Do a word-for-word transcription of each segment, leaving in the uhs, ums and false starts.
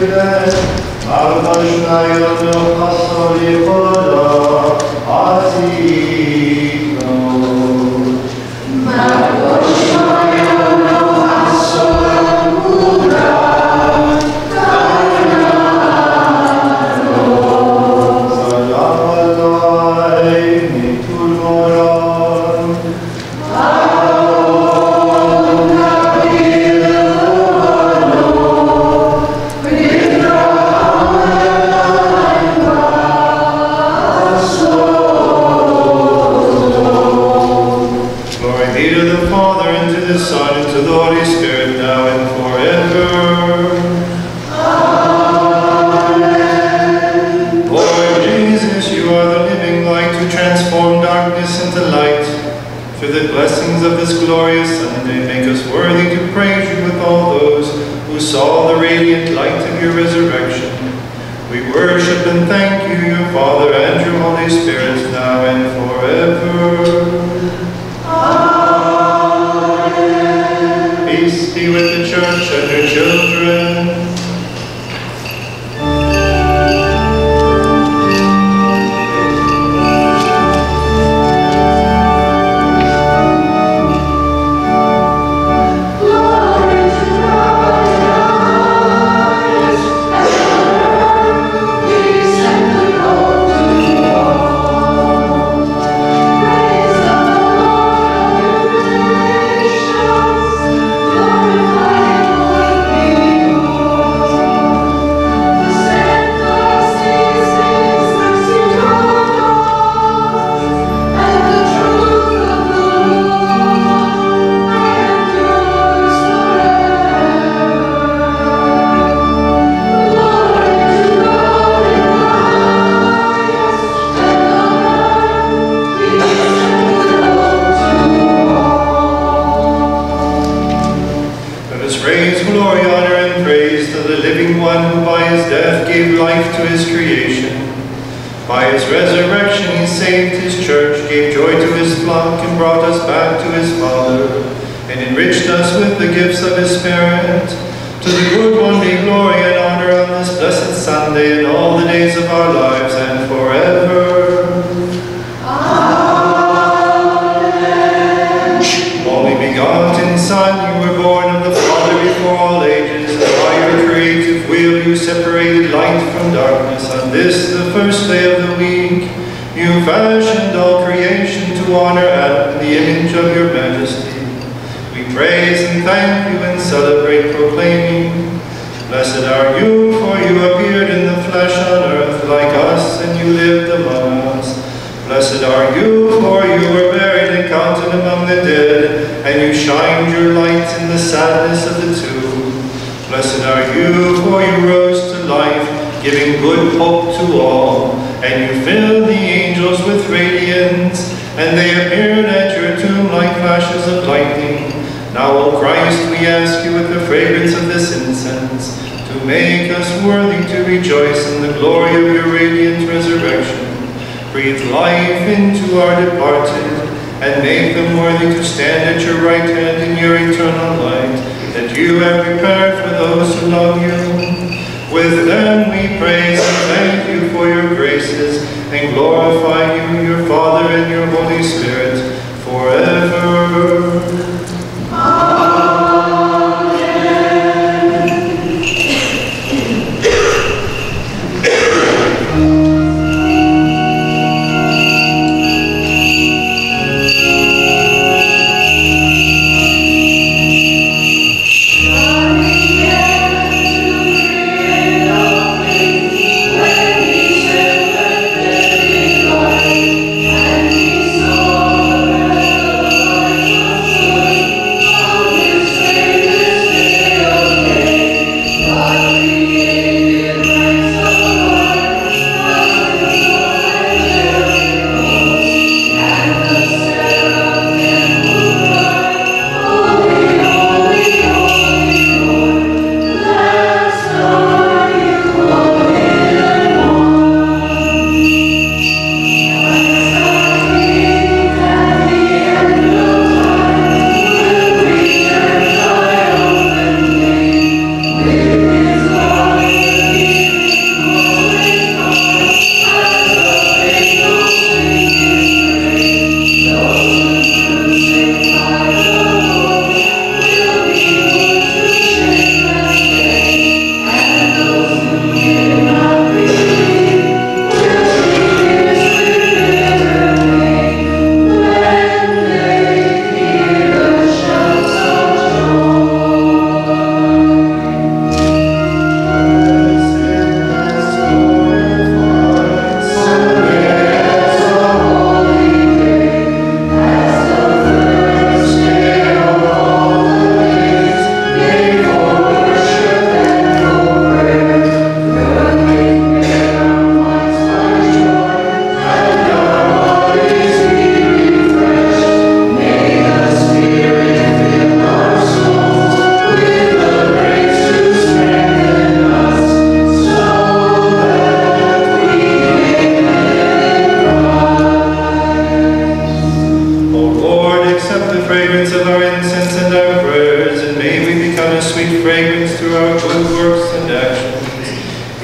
So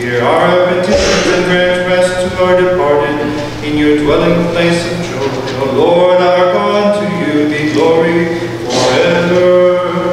Hear our petitions and grant rest to our departed in your dwelling place of joy. O Lord our God, to you be glory forever.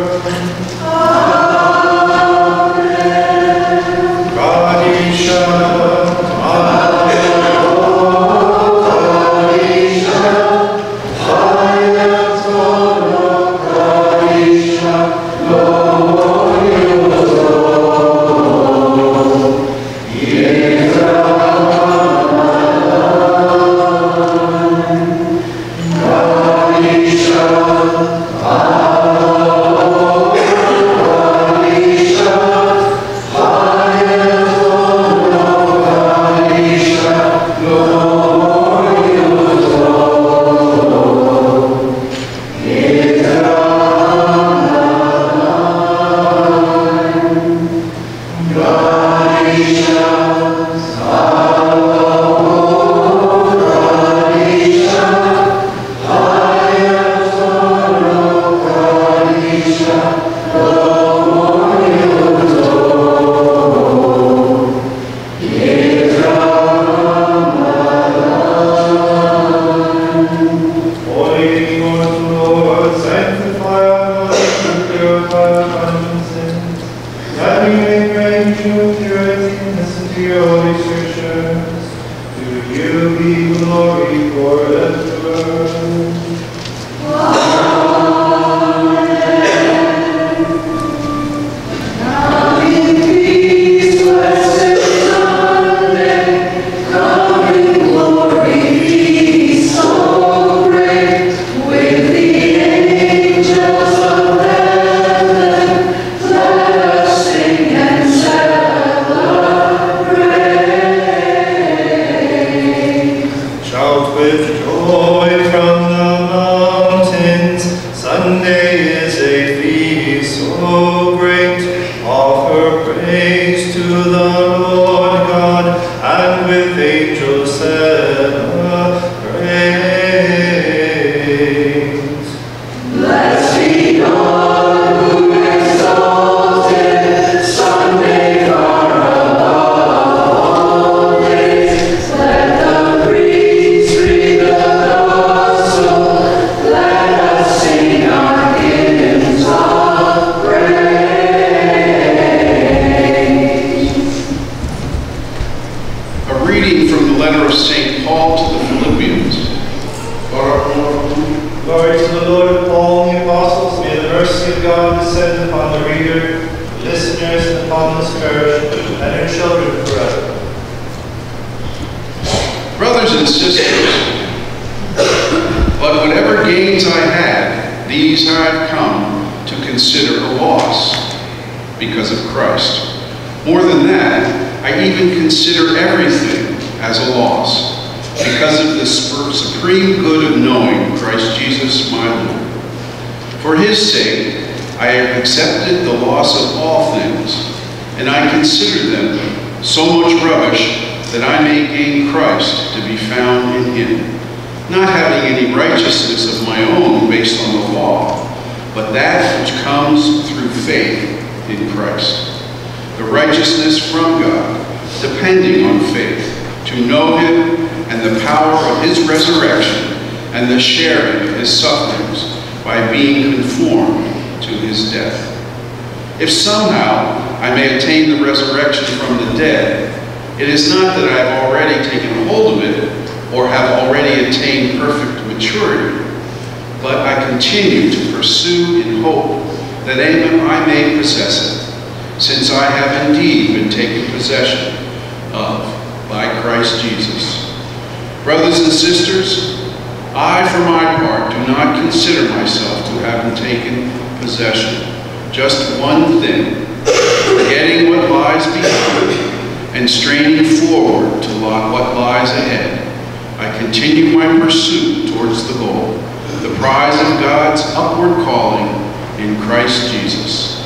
If somehow I may attain the resurrection from the dead, it is not that I have already taken hold of it or have already attained perfect maturity, but I continue to pursue in hope that I may possess it, since I have indeed been taken possession of by Christ Jesus. Brothers and sisters, I, for my part, do not consider myself to have taken possession. Just one thing, forgetting what lies behind and straining forward to what lies ahead, I continue my pursuit towards the goal, the prize of God's upward calling in Christ Jesus.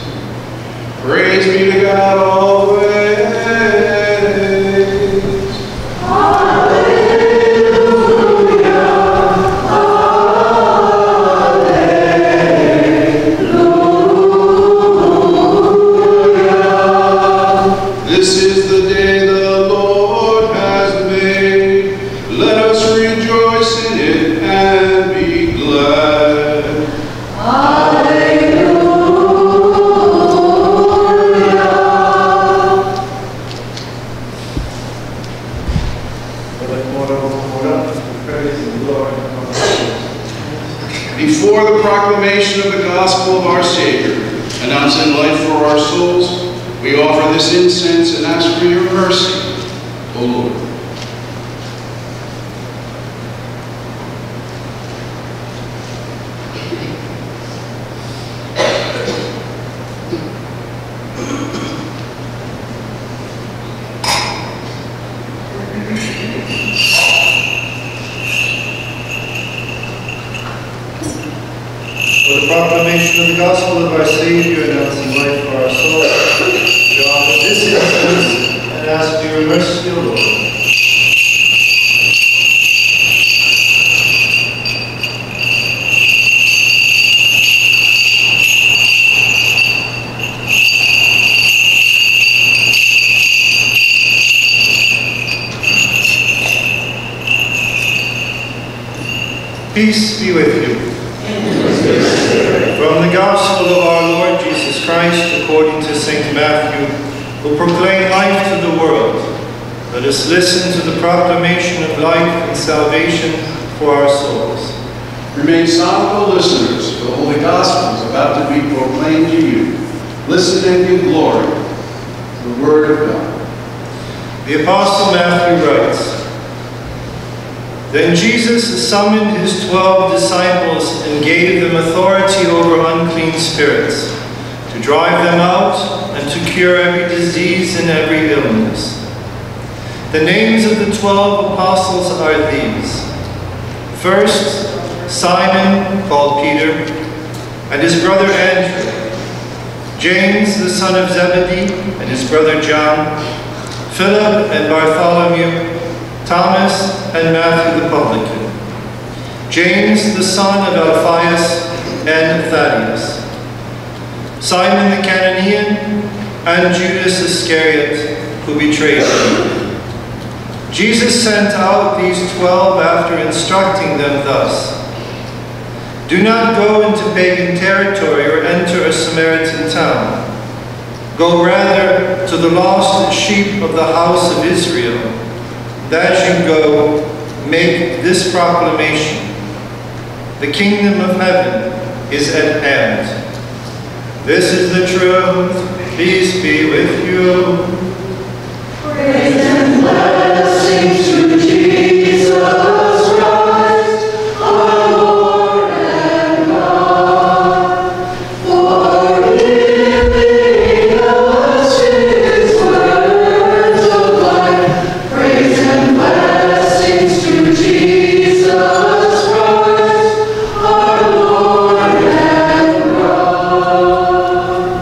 Praise be to God always. This is the day Before the proclamation of the gospel of our Savior, announcing life for our souls, we offer this incense and ask for your mercy, O Lord. For the proclamation of the gospel of our Savior, announcing life for our souls, we offer this incense and ask for your mercy, O Lord. Peace be with you. From the Gospel of our Lord Jesus Christ, according to Saint Matthew, who proclaimed life to the world, let us listen to the proclamation of life and salvation for our souls. Remain silent, O listeners, for the Holy Gospel is about to be proclaimed to you. Listen and give glory to the Word of God. The Apostle Matthew writes, Then Jesus summoned his twelve disciples and gave them authority over unclean spirits, to drive them out and to cure every disease and every illness. The names of the twelve apostles are these. First, Simon, called Peter, and his brother Andrew, James the son of Zebedee and his brother John, Philip and Bartholomew, Thomas and Matthew the publican, James the son of Alphaeus and Thaddeus, Simon the Cananean, and Judas Iscariot, who betrayed him. Jesus sent out these twelve after instructing them thus, Do not go into pagan territory or enter a Samaritan town. Go rather to the lost sheep of the house of Israel. As you go, make this proclamation. The kingdom of heaven is at hand. This is the truth. Peace be with you. Praise and blessings to Jesus Christ, our Lord and God, for giving us his words of life. Praise and blessings to Jesus Christ, our Lord and God.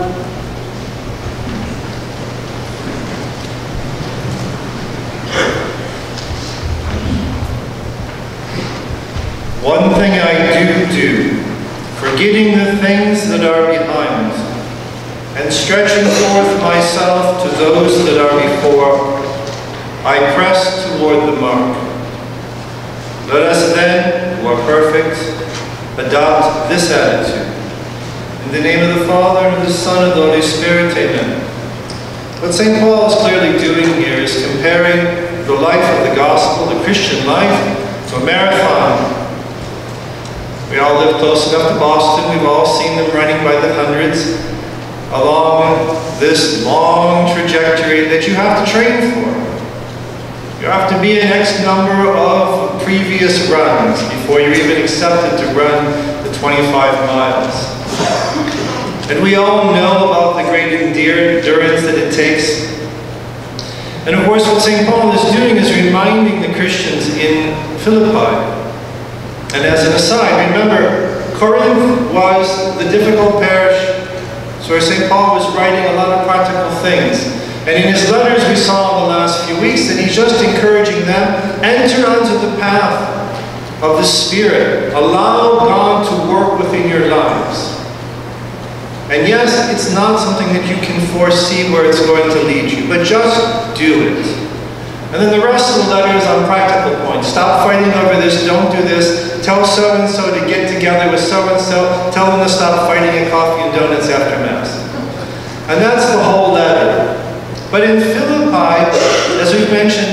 One thing I do do, forgetting the things that are behind, and stretching forth myself to those that are before, I press toward the mark. Let us then, who are perfect, adopt this attitude. In the name of the Father, and of the Son, and of the Holy Spirit, amen. What Saint Paul is clearly doing here is comparing the life of the gospel, the Christian life, to a marathon. We all live close enough to Boston. We've all seen them running by the hundreds along this long trajectory that you have to train for. You have to be an X number of previous runs before you're even accepted to run the twenty-five miles. And we all know about the great endurance that it takes. And of course, what Saint Paul is doing is reminding the Christians in Philippi. And as an aside, remember, Corinth was the difficult parish where Saint Paul was writing a lot of practical things. And in his letters we saw in the last few weeks that he's just encouraging them, enter onto the path of the Spirit. Allow God to work within your lives. And yes, it's not something that you can foresee where it's going to lead you, but just do it. And then the rest of the letter is on practical points. Stop fighting over this, don't do this. Tell so-and-so to get together with so-and-so. Tell them to stop fighting at coffee and donuts after Mass. And that's the whole letter. But in Philippi, as we've mentioned,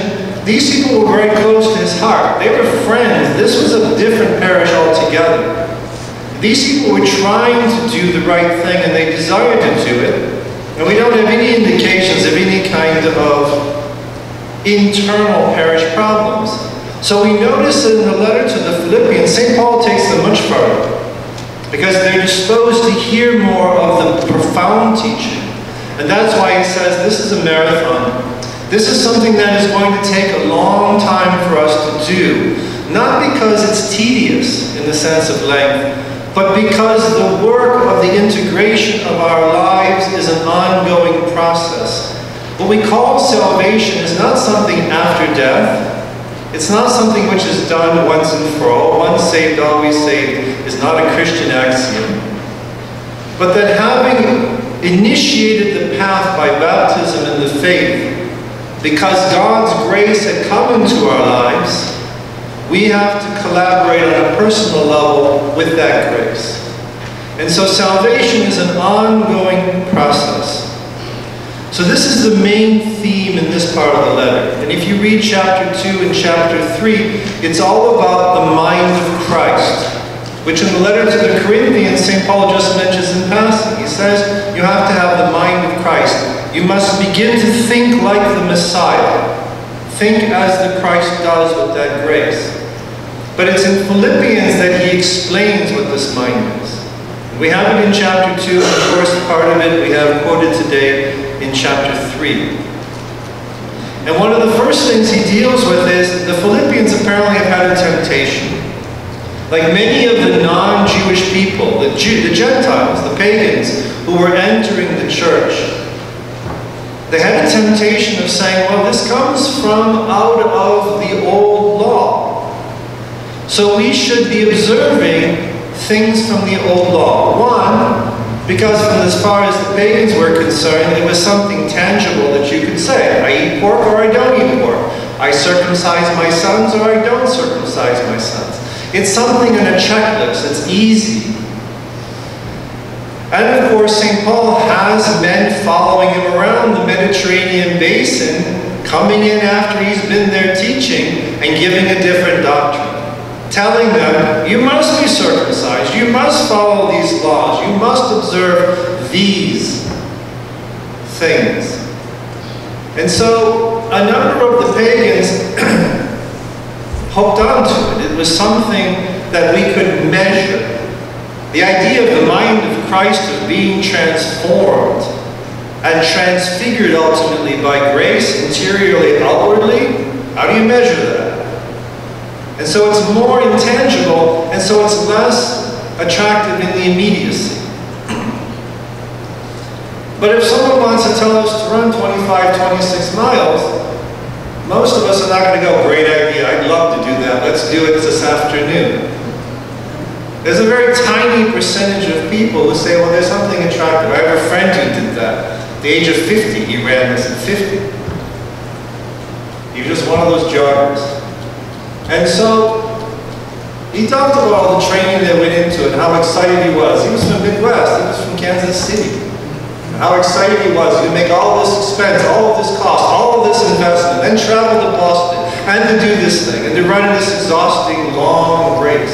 These people were very close to his heart. They were friends. This was a different parish altogether. These people were trying to do the right thing, and they desired to do it. And we don't have any indications of any kind of internal parish problems. So we notice in the letter to the Philippians, Saint Paul takes them much further, because they're disposed to hear more of the profound teaching. And that's why he says this is a marathon. This is something that is going to take a long time for us to do. Not because it's tedious in the sense of length, but because the work of the integration of our lives is an ongoing process. What we call salvation is not something after death. It's not something which is done once and for all. Once saved, always saved is not a Christian axiom. But that having initiated the path by baptism in the faith, because God's grace had come into our lives, we have to collaborate on a personal level with that grace. And so salvation is an ongoing process. So this is the main theme in this part of the letter. And if you read chapter two and chapter three, it's all about the mind of Christ, which in the letter to the Corinthians, Saint Paul just mentions in passing. He says, you have to have the mind of Christ. You must begin to think like the Messiah. Think as the Christ does with that grace. But it's in Philippians that he explains what this mind is. We have it in chapter two, and of course part of it we have quoted today in chapter three. And one of the first things he deals with is the Philippians apparently have had a temptation. Like many of the non-Jewish people, the, Jew, the Gentiles, the pagans, who were entering the church, they had a temptation of saying, well, this comes from out of the old law. So we should be observing things from the old law. One, because as far as the pagans were concerned, it was something tangible that you could say. I eat pork or I don't eat pork. I circumcise my sons or I don't circumcise my sons. It's something in a checklist. It's easy. And of course, Saint Paul has men following him around the Mediterranean basin, coming in after he's been there teaching and giving a different doctrine. Telling them, you must be circumcised, you must follow these laws, you must observe these things. And so a number of the pagans hooked onto it. It was something that we could measure. The idea of the mind of Christ of being transformed and transfigured ultimately by grace, interiorly, outwardly, how do you measure that? And so it's more intangible, and so it's less attractive in the immediacy. But if someone wants to tell us to run twenty-five, twenty-six miles, most of us are not going to go, great idea, I'd love to do that, let's do it this afternoon. There's a very tiny percentage of people who say, well, there's something attractive. I have a friend who did that. At the age of fifty, he ran this at fifty. He was just one of those joggers. And so, he talked about all the training that went into it and how excited he was. He was from the Midwest, he was from Kansas City. And how excited he was to make all this expense, all of this cost, all of this investment, then travel to Boston, and to do this thing, and to run this exhausting, long race.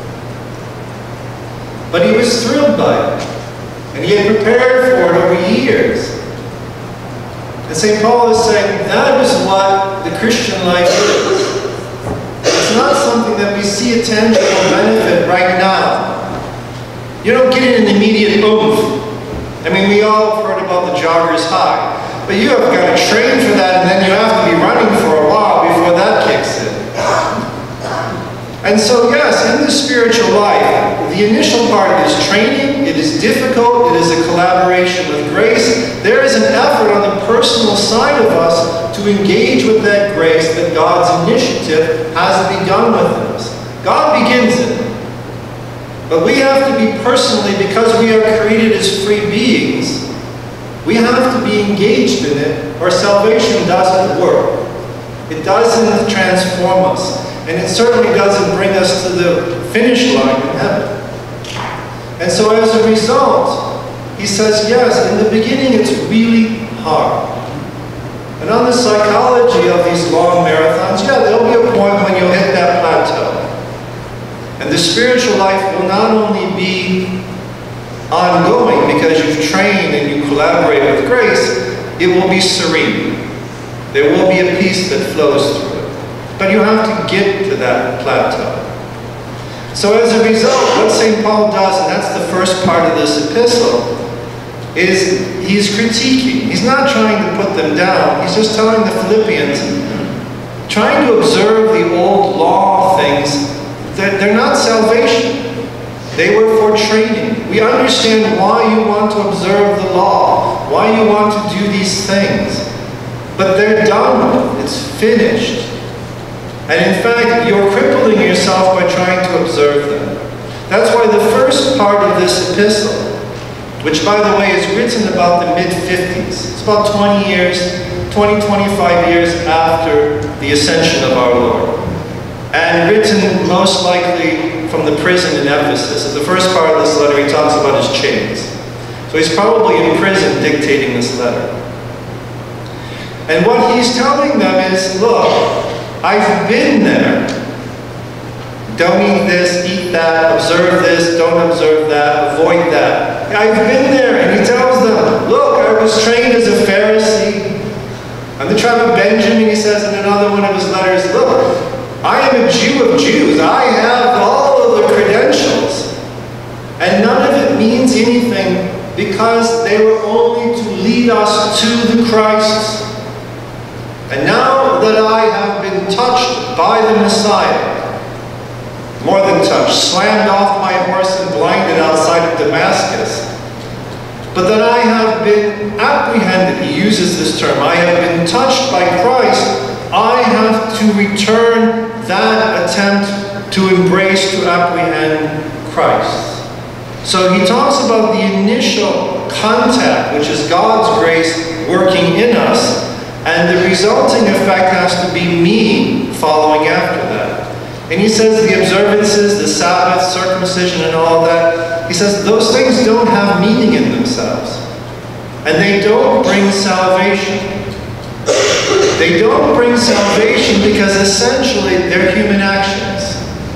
But he was thrilled by it. And he had prepared for it over years. And Saint Paul is saying, that is what the Christian life is. It's not something that we see a tangible benefit right now. You don't get an immediate oomph. I mean, we all have heard about the jogger's high. But you have got to train for that, and then you have to be running for a while before that kicks in. And so, yes, in the spiritual life, the initial part is training. It is difficult. It is a collaboration with grace. There is an effort on the personal side of us to engage with that grace that God's initiative has begun within us. God begins it. But we have to be personally, because we are created as free beings, we have to be engaged in it, or salvation doesn't work. It doesn't transform us. And it certainly doesn't bring us to the finish line in heaven. And so as a result, he says, yes, in the beginning it's really hard. And on the psychology of these long marathons, spiritual life will not only be ongoing because you've trained and you collaborate with grace, it will be serene. There will be a peace that flows through it. But you have to get to that plateau. So as a result, what Saint Paul does, and that's the first part of this epistle, is he's critiquing. He's not trying to put them down. He's just telling the Philippians, trying to observe the old law things, that they're not salvation. They were for training. We understand why you want to observe the law, why you want to do these things. But they're done with. It's finished. And in fact, you're crippling yourself by trying to observe them. That's why the first part of this epistle, which by the way is written about the mid fifties, it's about twenty years, twenty, twenty-five years after the ascension of our Lord. And written most likely from the prison in Ephesus. In the first part of this letter, he talks about his chains. So he's probably in prison dictating this letter. And what he's telling them is, look, I've been there. Don't eat this, eat that, observe this, don't observe that, avoid that. I've been there, and he tells them, look, I was trained as a Pharisee. On the tribe of Benjamin, he says in another one of his letters, look, I am a Jew of Jews. I have all of the credentials. And none of it means anything because they were only to lead us to the Christ. And now that I have been touched by the Messiah, more than touched, slammed off my horse and blinded outside of Damascus, but that I have been apprehended, he uses this term, I have been touched by Christ, I have to return that attempt to embrace, to apprehend Christ. So he talks about the initial contact, which is God's grace working in us, and the resulting effect has to be me following after that. And he says the observances, the Sabbath, circumcision, and all that, he says those things don't have meaning in themselves. And they don't bring salvation. They don't bring salvation because essentially they're human actions.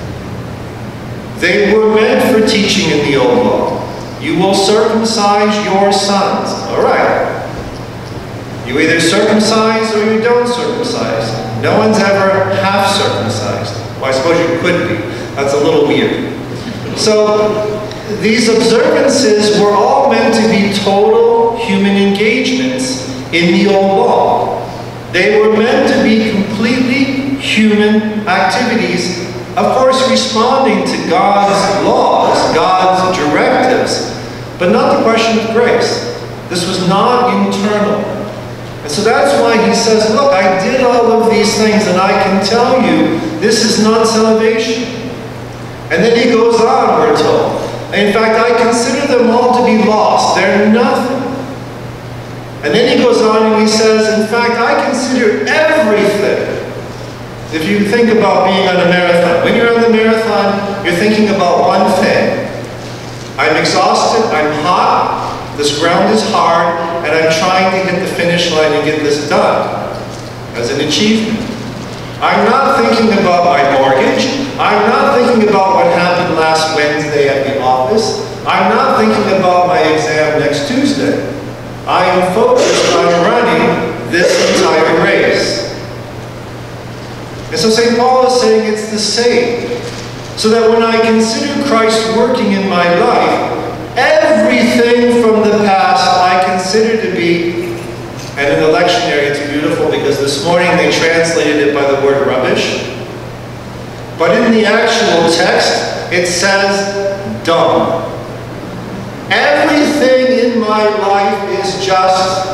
They were meant for teaching in the old law. You will circumcise your sons. All right. You either circumcise or you don't circumcise. No one's ever half circumcised. Well, I suppose you could be. That's a little weird. So these observances were all meant to be total human engagements in the old law. They were meant to be completely human activities, of course responding to God's laws, God's directives, but not the question of grace. This was not internal. And so that's why he says, look, I did all of these things and I can tell you this is not salvation. And then he goes on, we're told. In fact, I consider them all to be lost. They're nothing. And then he goes on and he says, in fact, I consider everything. If you think about being on a marathon, when you're on the marathon, you're thinking about one thing. I'm exhausted, I'm hot, this ground is hard, and I'm trying to hit the finish line and get this done as an achievement. I'm not thinking about my mortgage. I'm not thinking about what happened last Wednesday at the office. I'm not thinking about my exam next Tuesday. I am focused on running this entire race. And so Saint Paul is saying it's the same. So that when I consider Christ working in my life, everything from the past I consider to be, and in the lectionary it's beautiful because this morning they translated it by the word rubbish. But in the actual text, it says dung. Everything in my life is just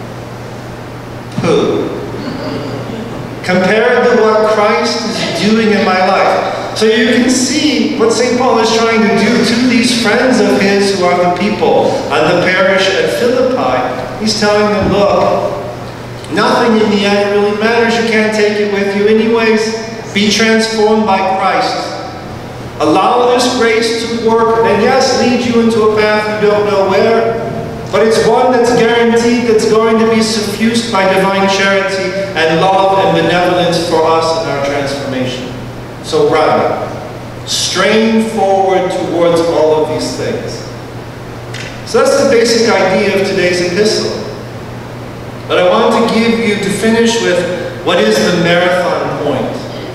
poo compared to what Christ is doing in my life. So you can see what Saint Paul is trying to do to these friends of his who are the people on the parish at Philippi. He's telling them, look, nothing in the end really matters. You can't take it with you anyways. Be transformed by Christ. Allow this grace to work, and yes, lead you into a path you don't know where, but it's one that's guaranteed, that's going to be suffused by divine charity and love and benevolence for us in our transformation. So run. strain forward towards all of these things. So that's the basic idea of today's epistle. But I want to give you, to finish with, what is the marathon point?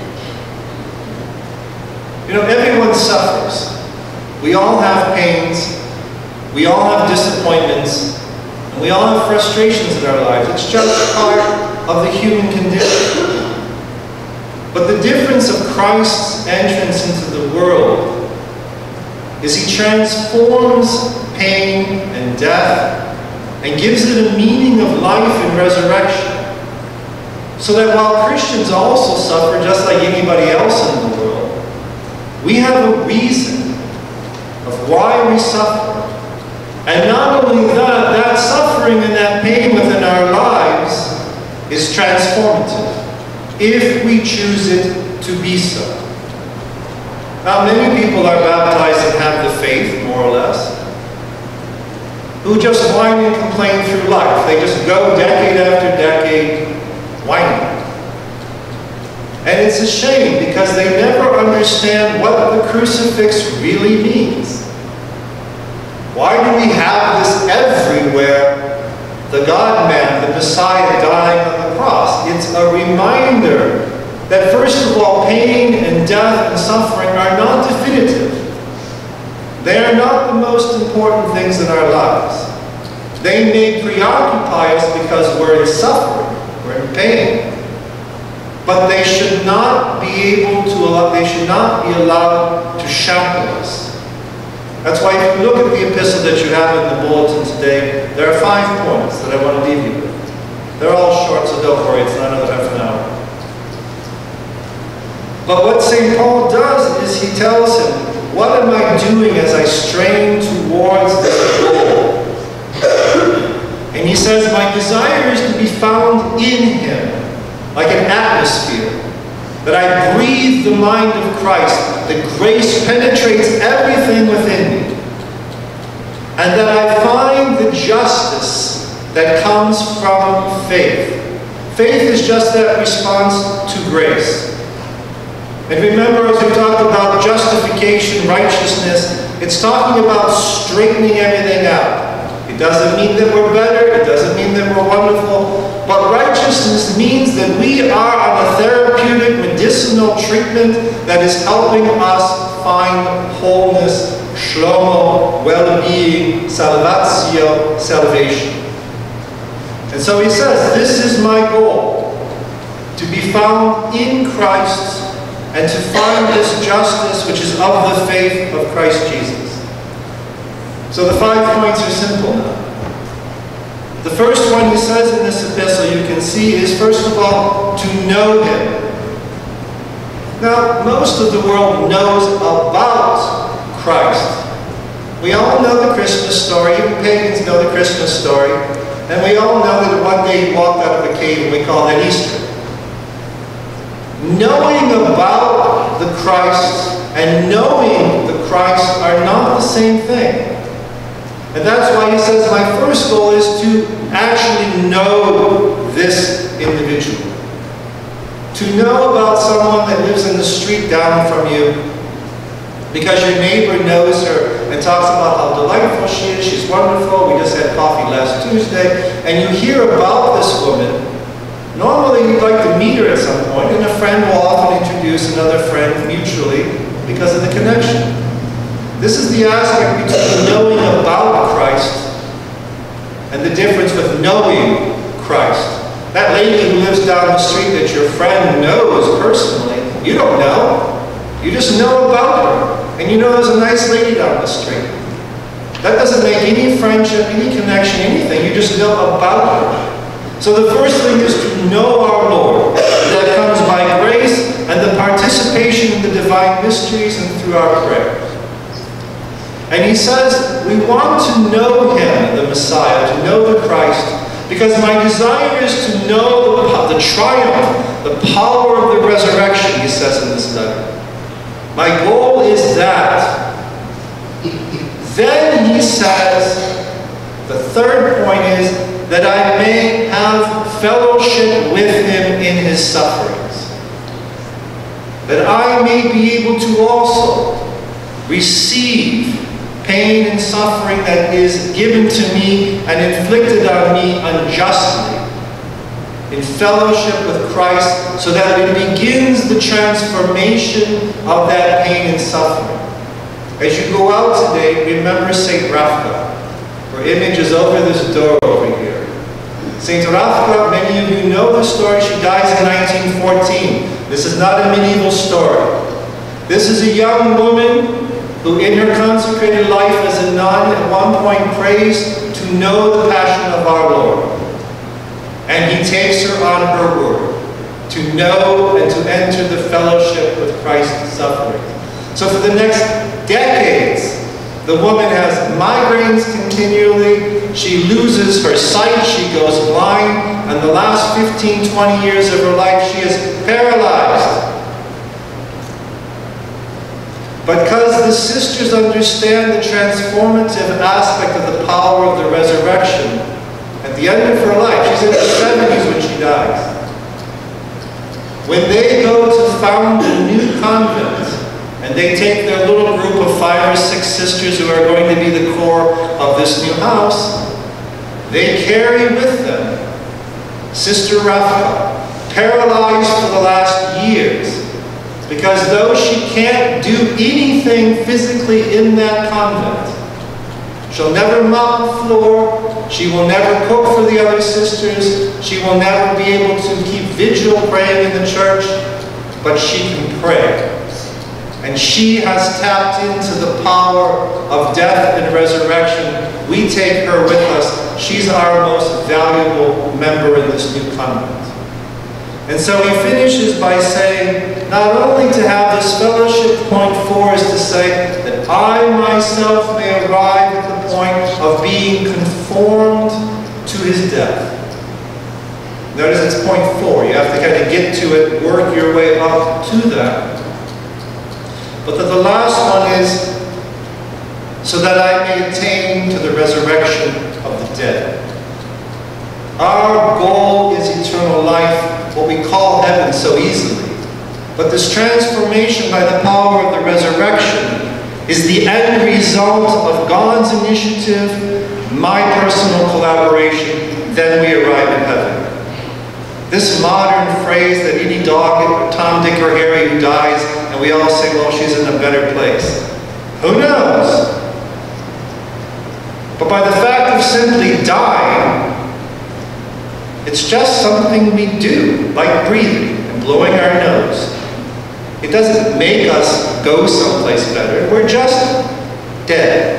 You know, everyone suffers. We all have pains. We all have disappointments. And we all have frustrations in our lives. It's just part of the human condition. But the difference of Christ's entrance into the world is he transforms pain and death and gives it a meaning of life and resurrection. So that while Christians also suffer just like anybody else in the world, we have a reason of why we suffer. And not only that, that suffering and that pain within our lives is transformative, if we choose it to be so. Now, many people are baptized and have the faith, more or less, who just whine and complain through life. They just go decade after decade whining. And it's a shame because they never understand what the crucifix really means. Why do we have this everywhere? The God-man, the Messiah dying on the cross. It's a reminder that first of all, pain and death and suffering are not definitive. They are not the most important things in our lives. They may preoccupy us because we're in suffering, we're in pain. But they should not be able to allow, they should not be allowed to shackle us. That's why if you look at the epistle that you have in the bulletin today, there are five points that I want to leave you with. They're all short, so don't worry, it's not another half an hour. But what Saint Paul does is he tells him, what am I doing as I strain towards this goal? And he says, my desire is to be found in him, like an atmosphere, that I breathe the mind of Christ, that grace penetrates everything within me, and that I find the justice that comes from faith. Faith is just that response to grace. And remember, as we talked about justification, righteousness, it's talking about straightening everything out. It doesn't mean that we're better, it doesn't mean that we're wonderful, but righteousness means that we are on a therapeutic, medicinal treatment that is helping us find wholeness, shlomo, well-being, salvatio, salvation. And so he says, this is my goal, to be found in Christ and to find this justice which is of the faith of Christ Jesus. So the five points are simple now. The first one he says in this epistle, you can see, is first of all, to know him. Now, most of the world knows about Christ. We all know the Christmas story, even pagans know the Christmas story, and we all know that one day he walked out of a cave and we call that Easter. Knowing about the Christ and knowing the Christ are not the same thing. And that's why he says, my first goal is to actually know this individual. To know about someone that lives in the street down from you because your neighbor knows her and talks about how delightful she is, she's wonderful, we just had coffee last Tuesday, and you hear about this woman. Normally you'd like to meet her at some point, and a friend will often introduce another friend mutually because of the connection. This is the aspect between knowing about Christ and the difference with knowing Christ. That lady who lives down the street that your friend knows personally, you don't know. You just know about her. And you know there's a nice lady down the street. That doesn't make any friendship, any connection, anything. You just know about her. So the first thing is to know our Lord. That comes by grace and the participation in the divine mysteries and through our prayers. And he says, we want to know him, the Messiah, to know the Christ, because my desire is to know the, the triumph, the power of the resurrection, he says in this letter. My goal is that. Then he says, the third point is that I may have fellowship with him in his sufferings. That I may be able to also receive pain and suffering that is given to me and inflicted on me unjustly in fellowship with Christ, so that it begins the transformation of that pain and suffering. As you go out today, remember Saint Raphka. Her image is over this door over here. Saint Raphka, many of you know the story. She dies in nineteen fourteen. This is not a medieval story. This is a young woman who in her consecrated life as a nun at one point prays to know the passion of our Lord. And he takes her on her word to know and to enter the fellowship with Christ's suffering. So for the next decades, the woman has migraines continually, she loses her sight, she goes blind, and the last fifteen, twenty years of her life she is paralyzed. But because the sisters understand the transformative aspect of the power of the resurrection, at the end of her life, she's in her seventies when she dies, when they go to found a new convent, and they take their little group of five or six sisters who are going to be the core of this new house, they carry with them Sister Raphka, paralyzed for the last years, because though she can't do anything physically in that convent, she'll never mop the floor, she will never cook for the other sisters, she will never be able to keep vigil praying in the church, but she can pray. And she has tapped into the power of death and resurrection. We take her with us. She's our most valuable member in this new convent. And so he finishes by saying, not only to have this fellowship, point four is to say that I myself may arrive at the point of being conformed to his death. Notice it's point four. You have to kind of get to it, work your way up to that. But then the last one is, so that I may attain to the resurrection of the dead. Our goal is eternal life, what we call heaven so easily. But this transformation by the power of the resurrection is the end result of God's initiative, my personal collaboration, then we arrive in heaven. This modern phrase that any dog, Tom, Dick, or Harry who dies, and we all say, well, she's in a better place. Who knows? But by the fact of simply dying, it's just something we do, like breathing and blowing our nose. It doesn't make us go someplace better. We're just dead.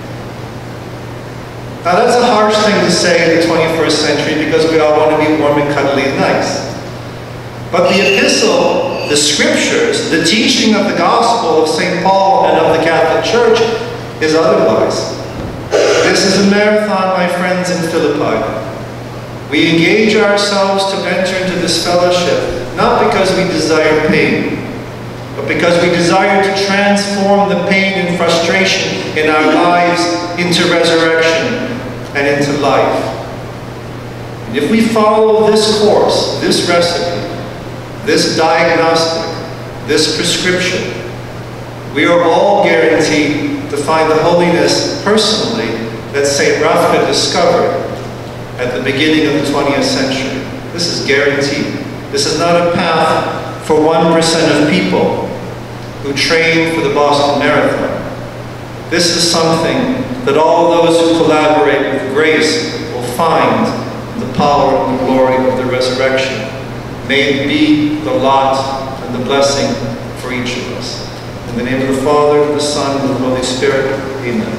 Now that's a harsh thing to say in the twenty-first century because we all want to be warm and cuddly and nice. But the epistle, the scriptures, the teaching of the gospel of Saint Paul and of the Catholic Church is otherwise. This is a marathon, my friends, in Philippi. We engage ourselves to enter into this fellowship, not because we desire pain, but because we desire to transform the pain and frustration in our lives into resurrection and into life. And if we follow this course, this recipe, this diagnostic, this prescription, we are all guaranteed to find the holiness personally that Saint Raphka discovered at the beginning of the twentieth century. This is guaranteed. This is not a path for one percent of people who train for the Boston Marathon. This is something that all those who collaborate with grace will find in the power and the glory of the resurrection. May it be the lot and the blessing for each of us. In the name of the Father, the Son, and the Holy Spirit, amen.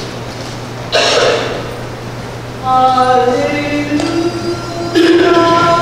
Hallelujah.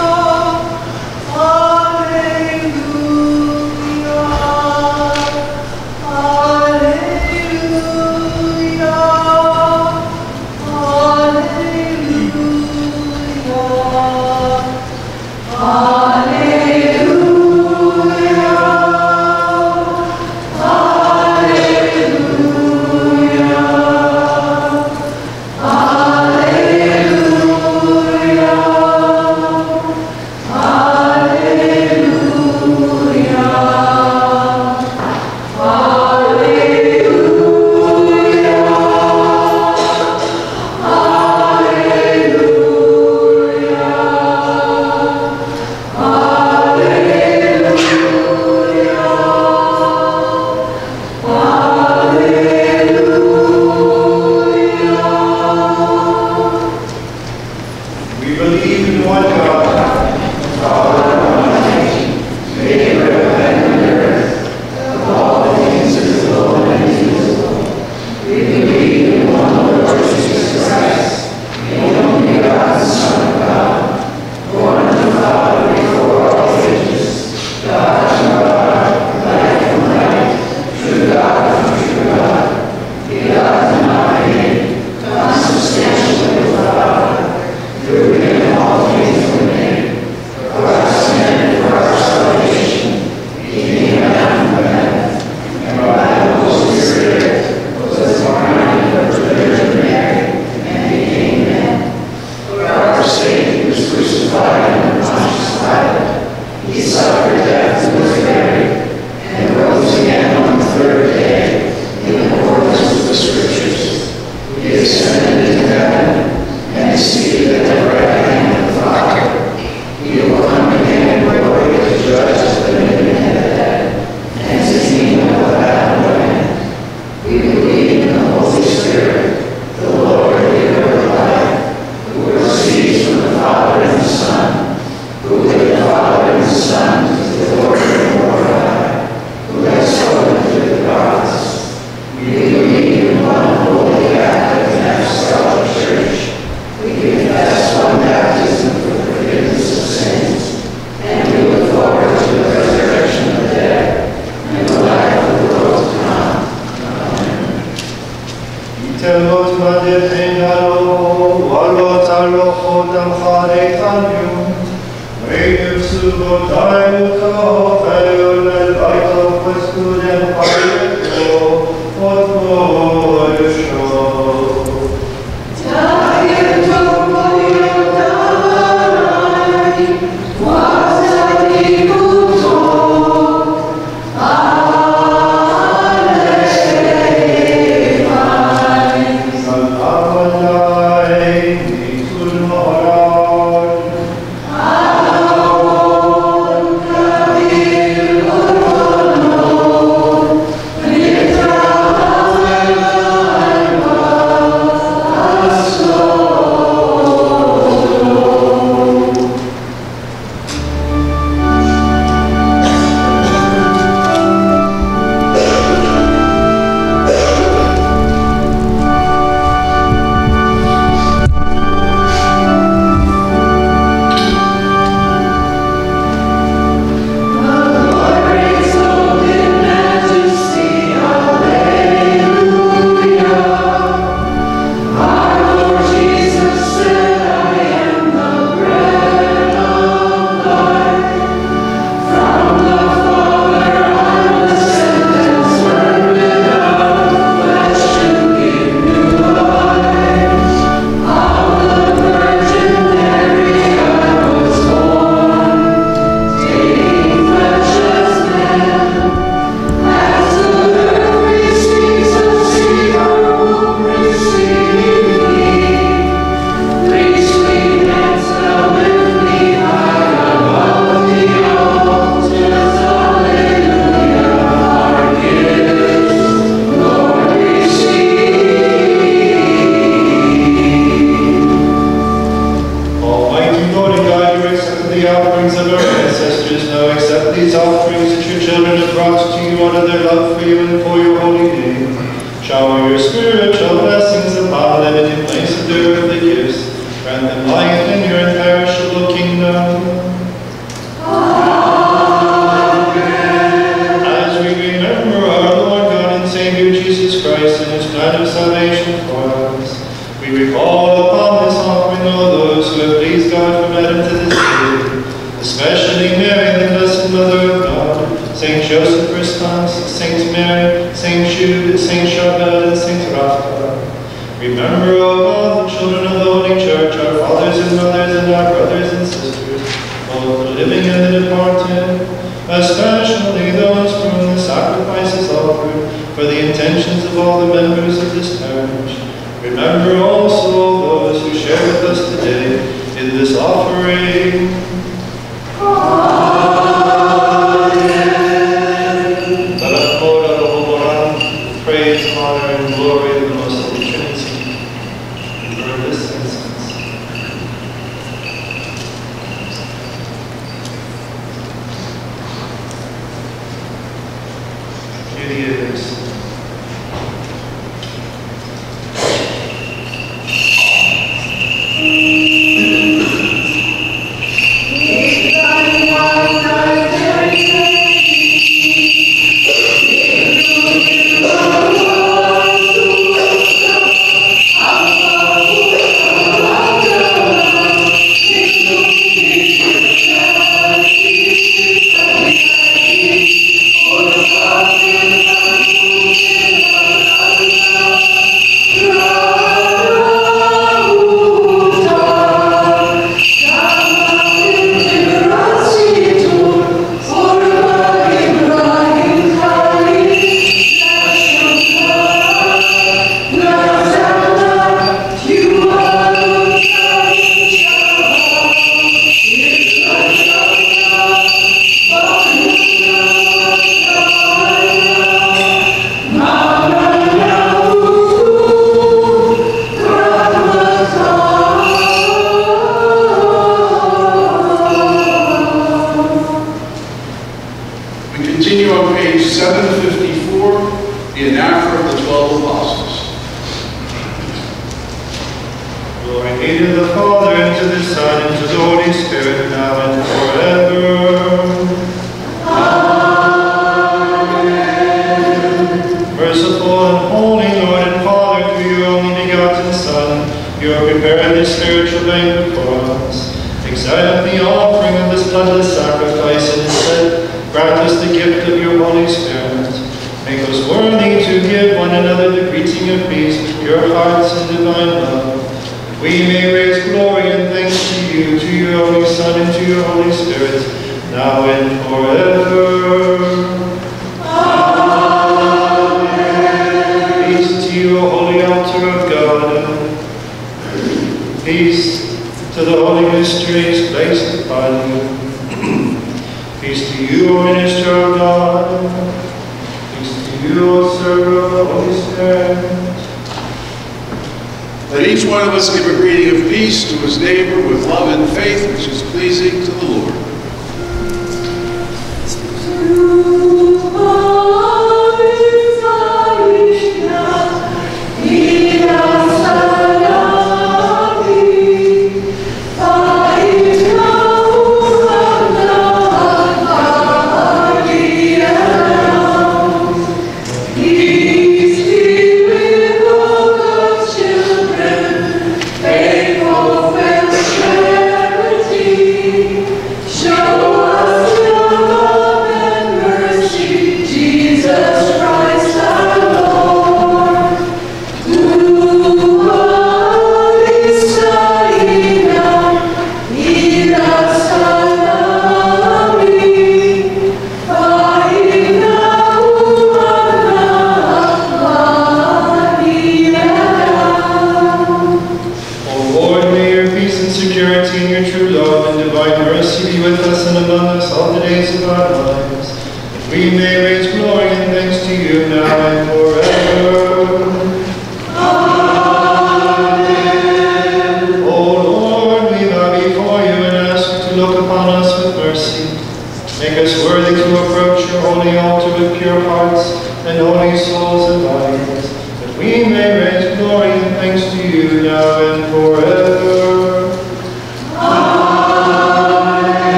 Merciful and holy Lord and Father, through your only begotten Son, you have prepared this spiritual banquet for us. Accept the offering of this bloodless sacrifice, and instead grant us the gift of your Holy Spirit. Make us worthy to give one another the greeting of peace with pure hearts and divine love. We may raise glory and thanks to you, to your Holy Son, and to your Holy Spirit, now and forever. Amen. Peace to you, O holy altar of God. Peace to the holy mysteries placed by you. Peace to you, O minister of God. Peace to you, O server of the Holy Spirit. Let each one of us give a greeting of peace to his neighbor with love and faith, which is pleasing to the Lord.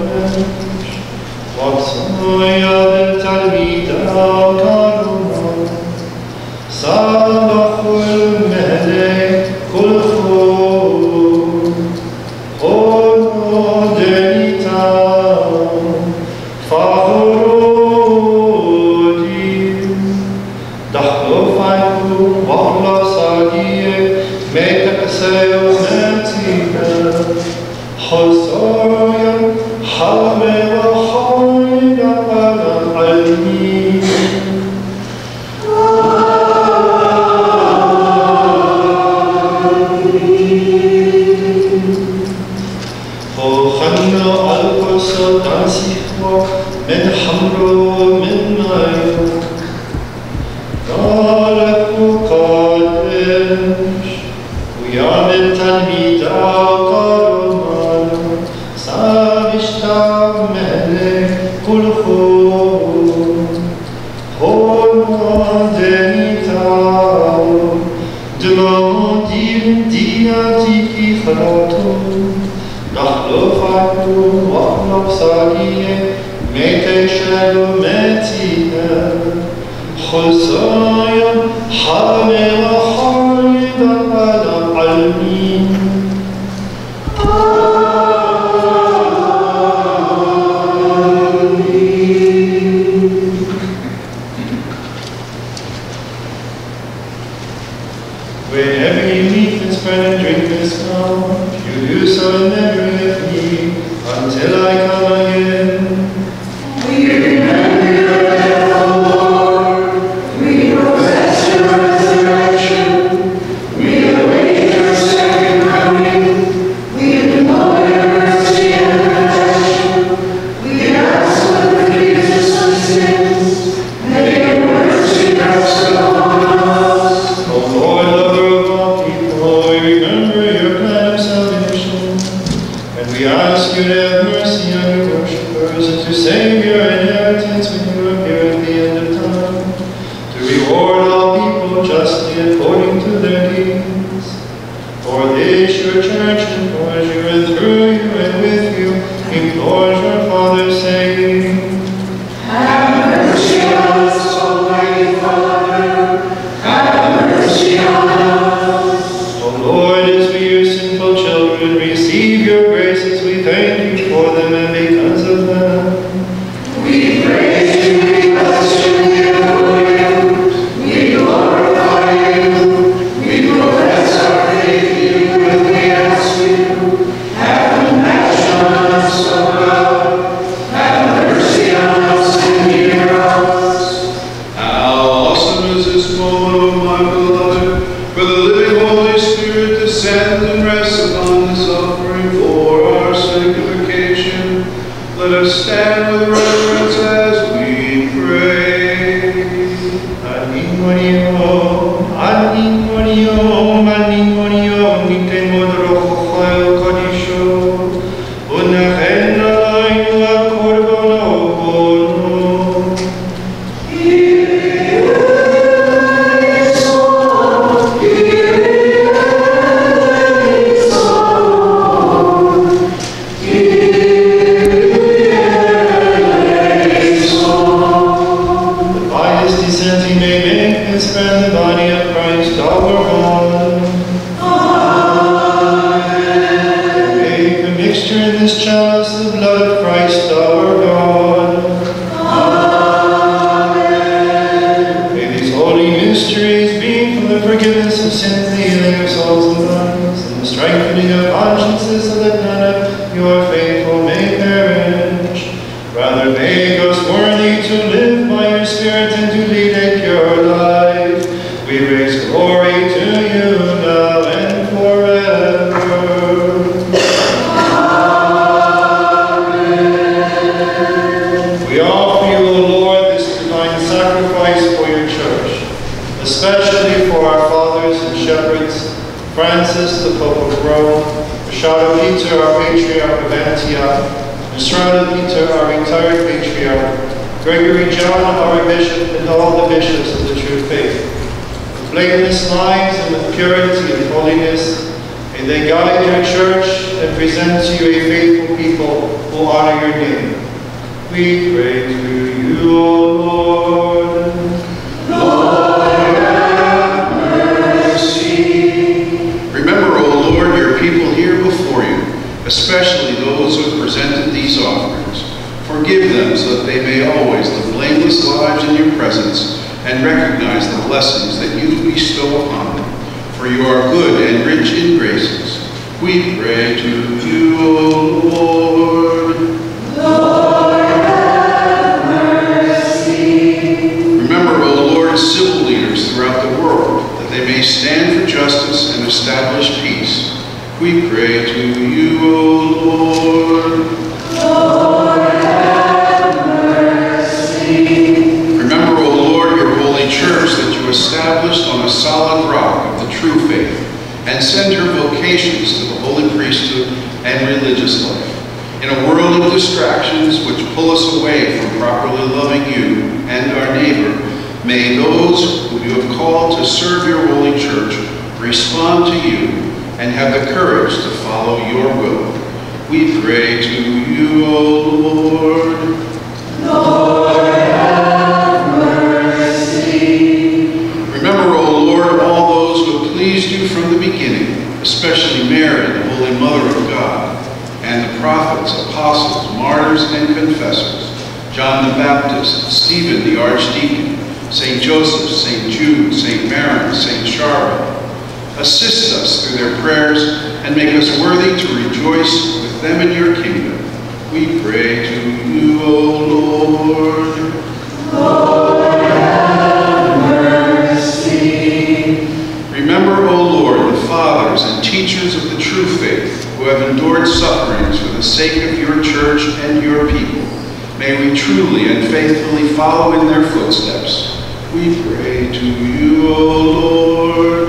What's Metakaseo Metina, Hosoya, Halmeva Hoina Ala Almi. Hohanno Alkoso Dansihwa, Men Hamro, Men Mayo. Galaku Kadesh, Uyamet Talmida Karomano, Savishta Mele Kulhu, Honwa Denitao, Demandim Diatiki Khalato, Nachlofatu Wachlopsagie, Mete Shelo Metina, Hosaya, Hame wa Harida ala Almin. Whenever you meet this bread and drink this cup, you do so in memory of me, until I come again. We remember your death, O Lord. We profess your resurrection. We await your second coming. We implore your mercy and protection. We ask for the forgiveness of sins. May your mercy rest upon us. O Lord, lover of all people, we remember your plan of salvation, and we ask you to have mercy on your worshippers and to save your inheritance when you appear at the end of time, to reward all people justly according to their deeds. For this your church implores you, and through you and with you implores your Father, saying, Have mercy on us, Almighty Father. Have mercy on us. O Lord, as we your sinful children receive your graces, we thank you for them and because of them. We praise you, we bless you, we adore you, we glorify you, we profess our faith in you, and we ask you, have compassion on us, O God, have mercy on us and hear us. How awesome is this moment, O my beloved, for the living Holy Spirit descends and rests upon this offering for our sanctification. Let us stand with reverence as we pray. Aningonio, aningonio, aningonio, nite modro chochael kodisho, unachena lainu akorbono bono. By his descent he may make his friend the body of Christ, our God. Make a mixture in this chalice the blood of Christ, our God. May these holy mysteries be for the forgiveness of sins, the healing of souls and bodies, and the strengthening of consciences, so that none of your faithful may perish. Rather, make us worthy to live by your Spirit and to lead a pure life. We raise glory to you now and forever. We offer you, O Lord, this divine sacrifice for your church, especially for our fathers and shepherds, Francis, the Pope of Rome, Shadow Peter, our Patriarch of Antioch, and Shrouded Peter, our retired Patriarch, Gregory John, our Bishop, and all the bishops of the true faith. With blameless lives and with purity and holiness, may they guide your church and present to you a faithful people who honor your name. We pray to you, O Lord. Lord, have mercy. Remember, O Lord, your people here before you, especially those who have presented these offerings. Forgive them so that they may always live blameless lives in your presence and recognize the blessings that you bestow upon them. For you are good and rich in graces. We pray to you, O Lord. Lord, have mercy. Remember, O Lord, civil leaders throughout the world, that they may stand for justice and establish peace. We pray to you, O Lord. Lord, have mercy. Remember, O Lord, your holy church that you established on a solid rock of the true faith, and send her vocations to the holy priesthood and religious life. In a world of distractions which pull us away from properly loving you and our neighbor, may those who you have called to serve your holy church respond to you and have the courage to follow your will. We pray to you, O Lord. Lord, have mercy. Remember, O Lord, all those who have pleased you from the beginning, especially Mary, the Holy Mother of God, and the prophets, apostles, martyrs, and confessors, John the Baptist, Stephen the Archdeacon, Saint Joseph, Saint Jude, Saint Maron, Saint Charlotte. Assist us through their prayers and make us worthy to rejoice with them in your kingdom. We pray to you, O Lord. Lord, have mercy. Remember, O Lord, the fathers and teachers of the true faith who have endured sufferings for the sake of your church and your people. May we truly and faithfully follow in their footsteps. We pray to you, O Lord.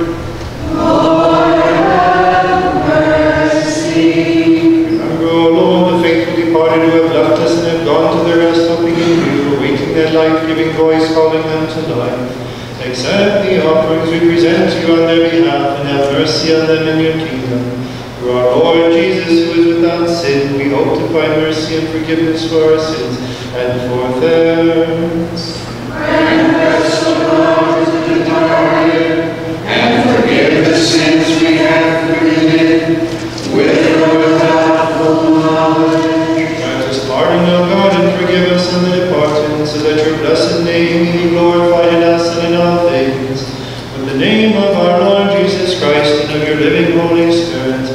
Lord, have mercy. Remember, O Lord, the faithful departed who have left us and have gone to their rest, hoping in you, awaiting their life-giving voice calling them to life. Accept the offerings we present to you on their behalf, and have mercy on them in your kingdom. Through our Lord Jesus, who is without sin, we hope to find mercy and forgiveness for our sins and for theirs. Grant us, O Lord, to the departed, and forgive the sins we have committed, with or without full knowledge. Grant us pardon, O God, and forgive us in the departed, so that your blessed name may be glorified in us and in all things. In the name of our Lord Jesus Christ and of your living Holy Spirit,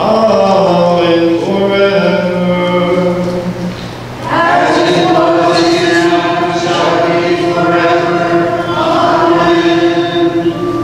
now and forever. As it was in now, shall be forever. Amen.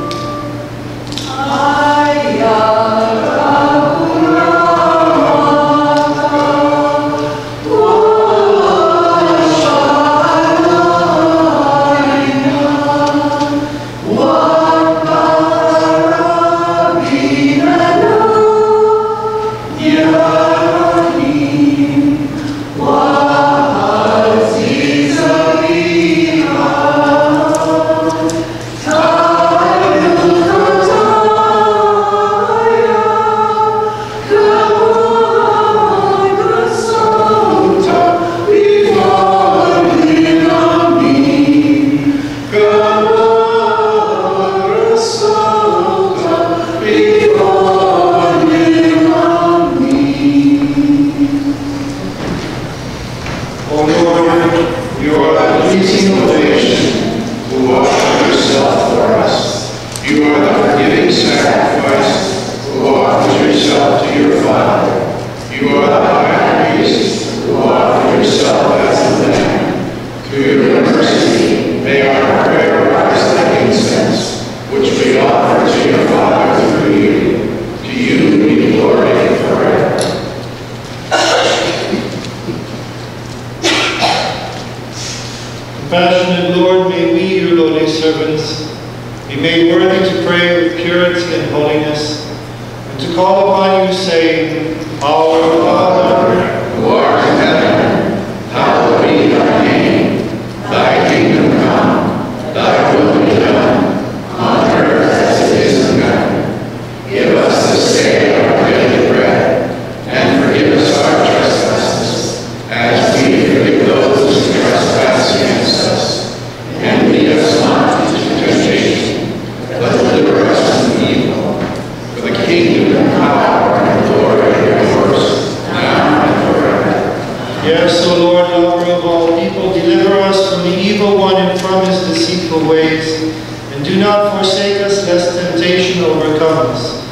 Compassionate Lord, may we, your lowly servants, be made worthy to pray with purity and holiness, and to call upon you, saying, Our Father, who art in heaven, hallowed be thy name. Thy kingdom come, thy will be done, on earth as it is in heaven. Give us this day our daily bread, and forgive us our trespasses, as we forgive those who trespass against us. And lead us not into temptation, but deliver us from evil. For the kingdom and power and glory are yours, now and forever. yes, O Lord, lover of all people, deliver us from the evil one and from his deceitful ways, and do not forsake us lest temptation overcome us.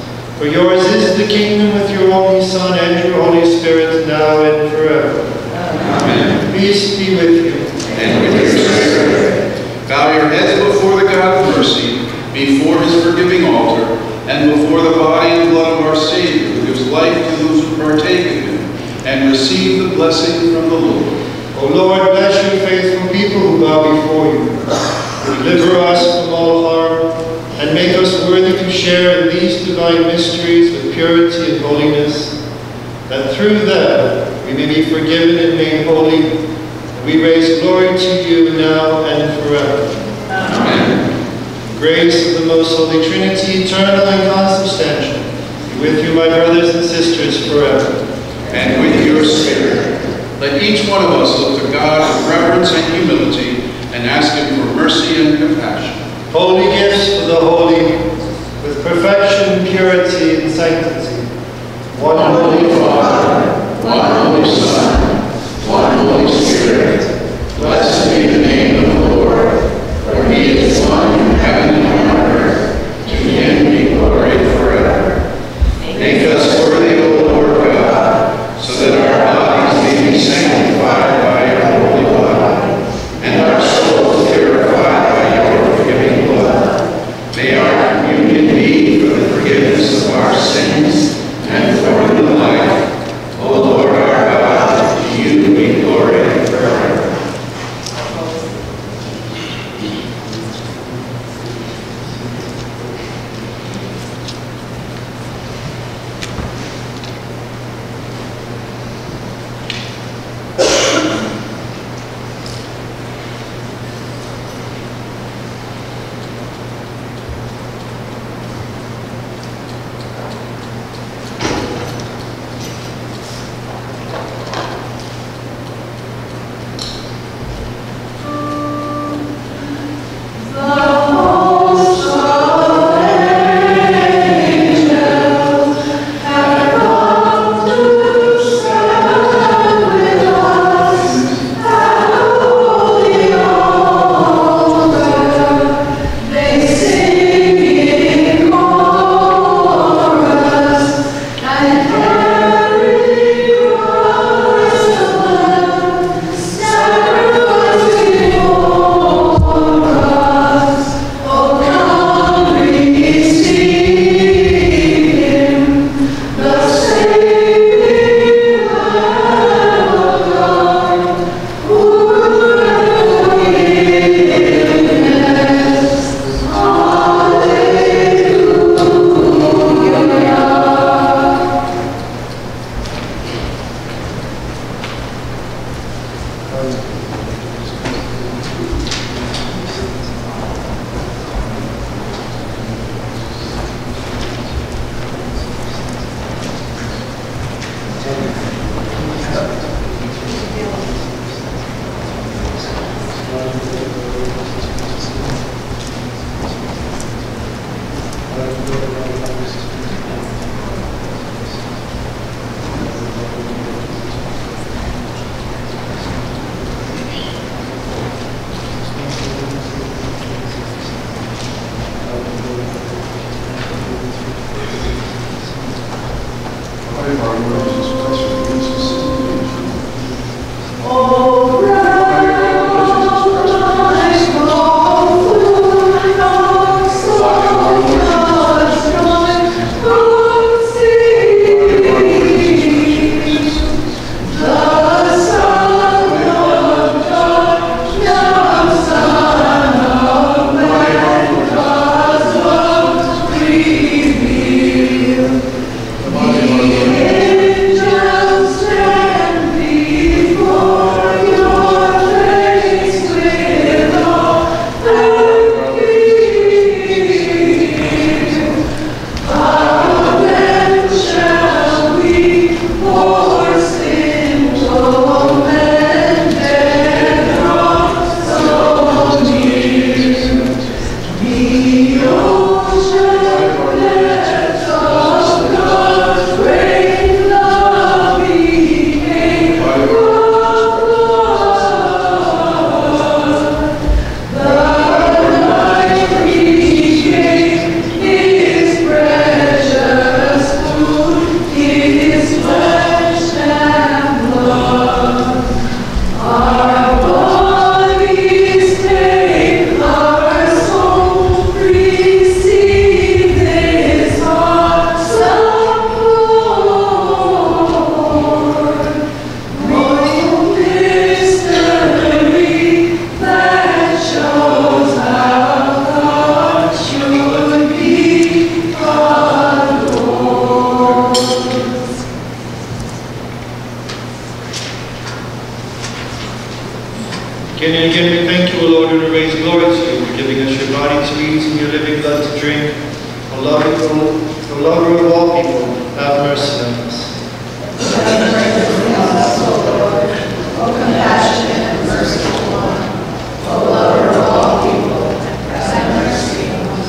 For yours is the kingdom with your only Son and your Holy Spirit, now and forever. Amen. Peace be with you. And with your spirit. Bow your heads before the God of mercy, before his forgiving altar, and before the body and blood of our Savior, who gives life to those who partake of him, and receive the blessing from the Lord. O Lord, bless your faithful people who bow before you. Deliver us from all harm, and make us worthy to share in these divine mysteries with purity and holiness, that through them we may be forgiven and made holy. We raise glory to you now and forever. Amen. The grace of the most holy Trinity, eternal and consubstantial, be with you, my brothers and sisters, forever. And with your spirit. Let each one of us look to God with reverence and humility, and ask him for mercy and compassion. Holy gifts for the holy, with perfection, purity, and sanctity. One Holy Father, one Holy Son, one Holy Spirit. Blessed be the name of the Lord, for he is one in heaven and on earth. To him be glory forever. Again and again we thank you, O Lord, and we raise glory to you for giving us your body to eat and your living blood to drink. O lover, O lover of all people, have mercy on us. Have mercy on us, O Lord. O compassionate and merciful one. O lover of all people, have mercy on us.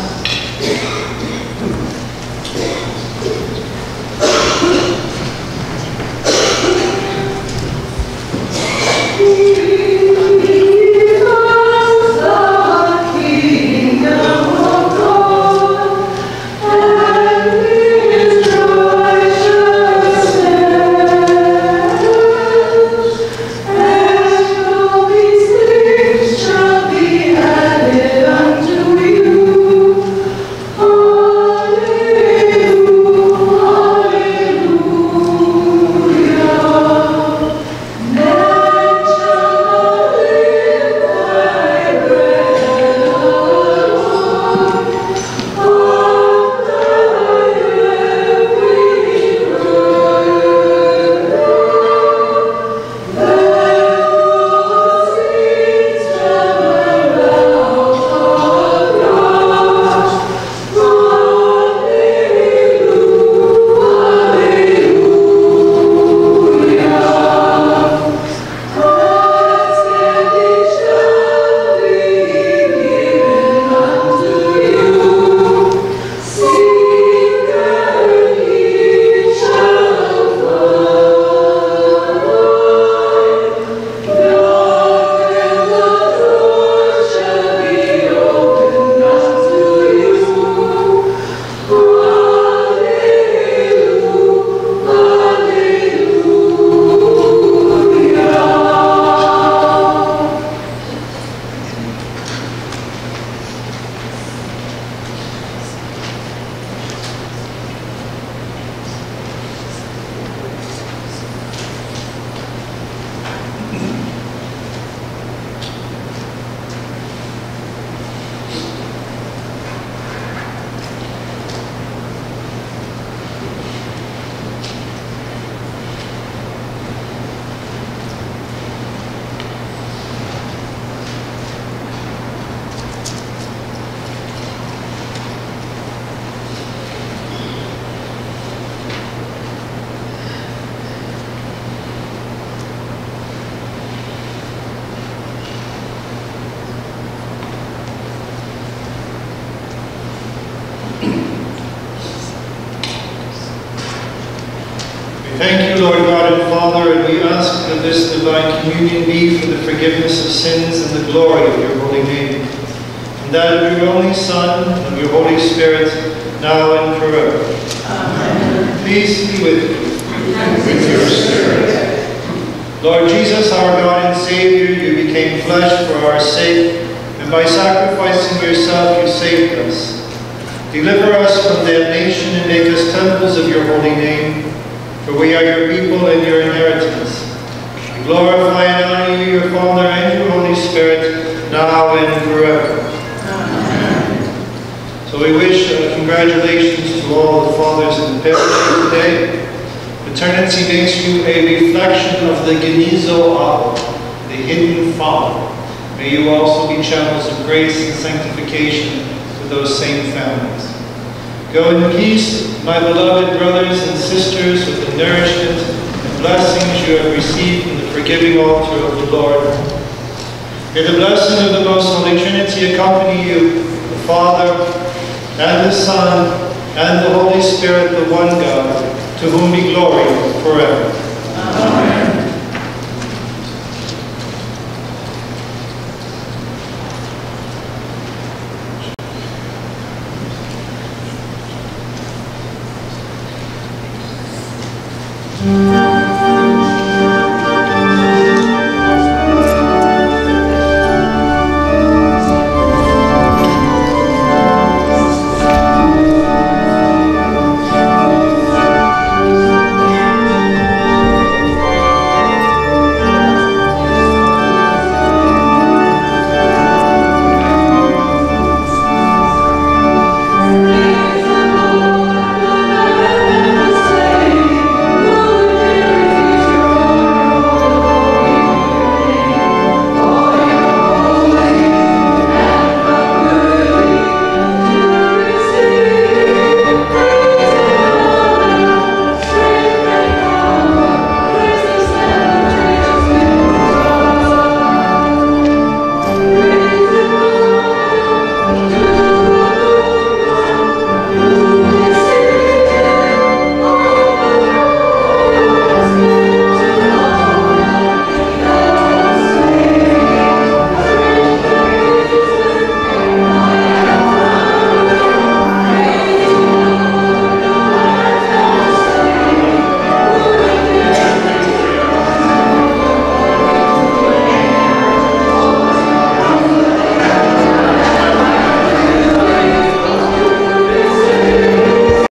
Thank you, Lord God and Father, and we ask that this divine communion be for the forgiveness of sins and the glory of your holy name, and that of your only Son, and of your Holy Spirit, now and forever. Amen. Peace be with you. And with your spirit. Lord Jesus, our God and Savior, you became flesh for our sake, and by sacrificing yourself you saved us. Deliver us from damnation and make us temples of your holy name, for we are your people and your inheritance. We glorify and honor you, your Father, and your Holy Spirit, now and forever. Amen. So we wish uh, congratulations to all the fathers in the parish today. Eternity makes you a reflection of the Genizo Abba, the hidden Father. May you also be channels of grace and sanctification to those same families. Go in peace, my beloved brothers and sisters, with the nourishment and blessings you have received from the forgiving altar of the Lord. May the blessing of the Most Holy Trinity accompany you, the Father, and the Son, and the Holy Spirit, the one God, to whom be glory forever. Amen.